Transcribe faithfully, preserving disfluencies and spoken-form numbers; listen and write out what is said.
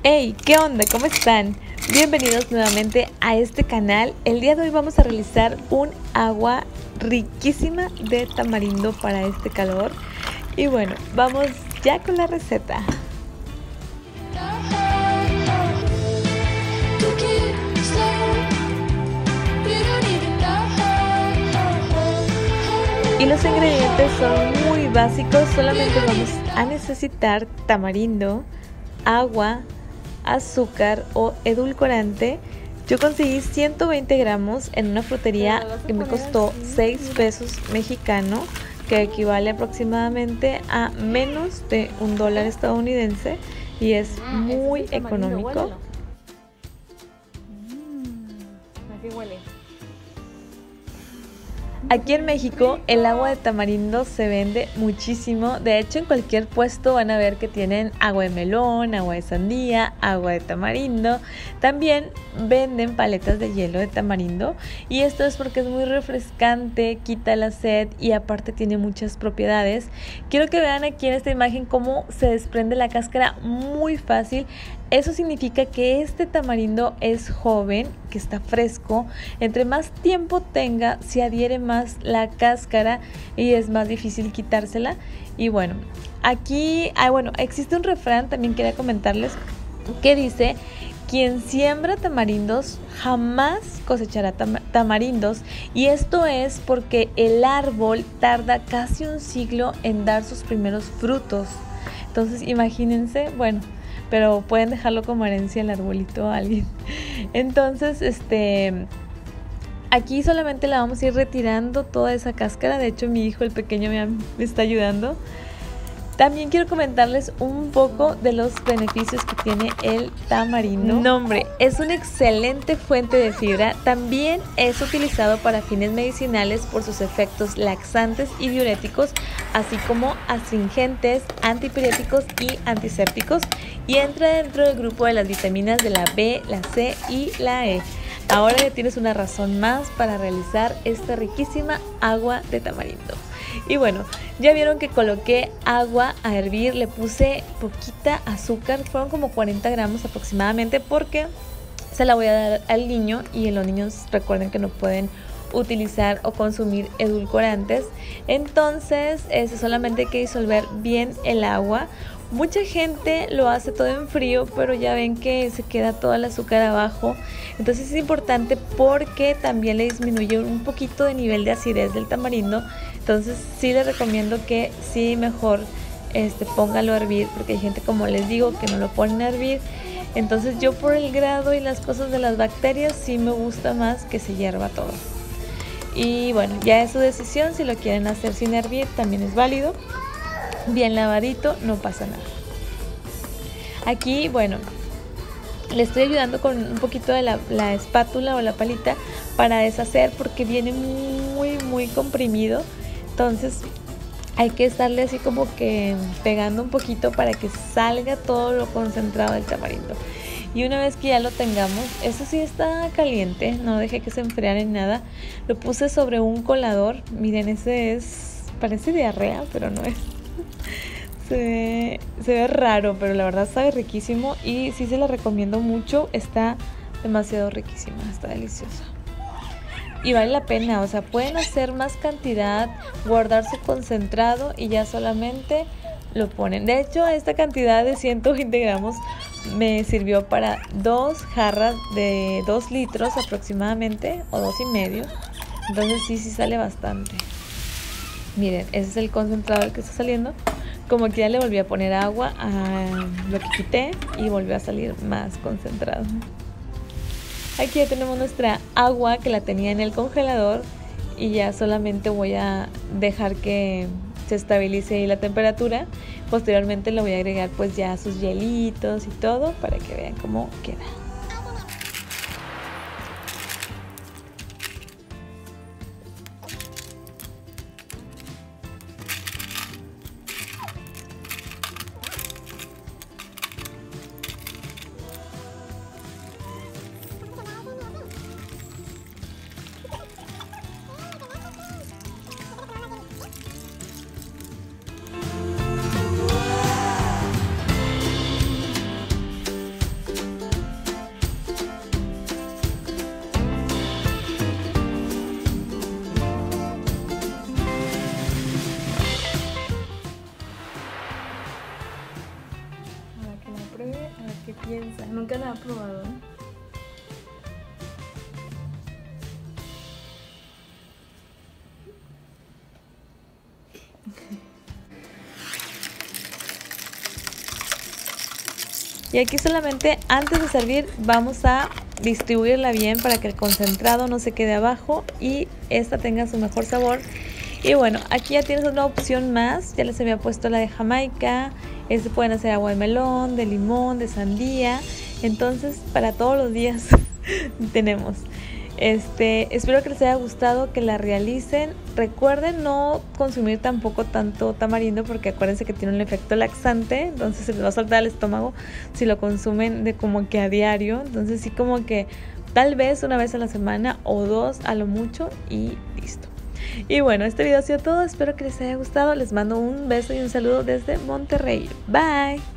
Hey, ¿qué onda? ¿Cómo están? Bienvenidos nuevamente a este canal. El día de hoy vamos a realizar un agua riquísima de tamarindo para este calor. Y bueno, vamos ya con la receta. Y los ingredientes son muy básicos, solamente vamos a necesitar tamarindo, agua, azúcar o edulcorante. Yo conseguí ciento veinte gramos en una frutería que me costó seis pesos mexicanos, que equivale aproximadamente a menos de un dólar estadounidense y es muy económico. ¿A qué huele? Aquí en México el agua de tamarindo se vende muchísimo. De hecho, en cualquier puesto van a ver que tienen agua de melón, agua de sandía, agua de tamarindo. También venden paletas de hielo de tamarindo y esto es porque es muy refrescante, quita la sed y aparte tiene muchas propiedades. Quiero que vean aquí en esta imagen cómo se desprende la cáscara muy fácil. Eso significa que este tamarindo es joven, que está fresco. Entre más tiempo tenga, se adhiere más la cáscara y es más difícil quitársela. Y bueno, aquí, ah, bueno, existe un refrán, también quería comentarles, que dice: quien siembra tamarindos jamás cosechará tam- tamarindos. Y esto es porque el árbol tarda casi un siglo en dar sus primeros frutos. Entonces imagínense, bueno, pero pueden dejarlo como herencia el arbolito a alguien. Entonces, este, aquí solamente la vamos a ir retirando toda esa cáscara. De hecho, mi hijo, el pequeño, me, me está ayudando. También quiero comentarles un poco de los beneficios que tiene el tamarindo. No, hombre, es una excelente fuente de fibra. También es utilizado para fines medicinales por sus efectos laxantes y diuréticos, así como astringentes, antipiréticos y antisépticos. Y entra dentro del grupo de las vitaminas de la B, la C y la E. Ahora ya tienes una razón más para realizar esta riquísima agua de tamarindo. Y bueno, ya vieron que coloqué agua a hervir, le puse poquita azúcar, fueron como cuarenta gramos aproximadamente, porque se la voy a dar al niño y los niños recuerden que no pueden utilizar o consumir edulcorantes. Entonces es solamente hay que disolver bien el agua. Mucha gente lo hace todo en frío, pero ya ven que se queda todo el azúcar abajo. Entonces es importante porque también le disminuye un poquito de nivel de acidez del tamarindo. Entonces sí les recomiendo que sí mejor este, póngalo a hervir, porque hay gente, como les digo, que no lo ponen a hervir. Entonces yo, por el grado y las cosas de las bacterias, sí me gusta más que se hierva todo. Y bueno, ya es su decisión, si lo quieren hacer sin hervir también es válido. Bien lavadito, no pasa nada. Aquí, bueno, le estoy ayudando con un poquito de la, la espátula o la palita para deshacer, porque viene muy, muy comprimido. Entonces hay que estarle así como que pegando un poquito para que salga todo lo concentrado del tamarindo. Y una vez que ya lo tengamos, eso sí está caliente, no dejé que se enfriara en nada. Lo puse sobre un colador. Miren, ese es, parece diarrea, pero no es. Se ve, se ve raro, pero la verdad sabe riquísimo y sí se la recomiendo mucho. Está demasiado riquísima, está deliciosa y vale la pena. O sea, pueden hacer más cantidad, guardar su concentrado y ya solamente lo ponen. De hecho, esta cantidad de ciento veinte gramos me sirvió para dos jarras de dos litros aproximadamente, o dos y medio. Entonces sí, sí sale bastante. Miren, ese es el concentrado el que está saliendo. Como que ya le volví a poner agua a lo que quité y volvió a salir más concentrado. Aquí ya tenemos nuestra agua, que la tenía en el congelador, y ya solamente voy a dejar que se estabilice ahí la temperatura. Posteriormente le voy a agregar pues ya sus hielitos y todo para que vean cómo queda. ¿Qué piensa? Nunca la ha probado. Y aquí solamente antes de servir vamos a distribuirla bien para que el concentrado no se quede abajo y esta tenga su mejor sabor. Y bueno, aquí ya tienes una opción más, ya les había puesto la de Jamaica, este pueden hacer agua de melón, de limón, de sandía, entonces para todos los días tenemos. Este, espero que les haya gustado, que la realicen. Recuerden no consumir tampoco tanto tamarindo porque acuérdense que tiene un efecto laxante, entonces se les va a soltar el estómago si lo consumen de como que a diario. Entonces sí, como que tal vez una vez a la semana o dos a lo mucho y listo. Y bueno, este video ha sido todo, espero que les haya gustado, les mando un beso y un saludo desde Monterrey. Bye.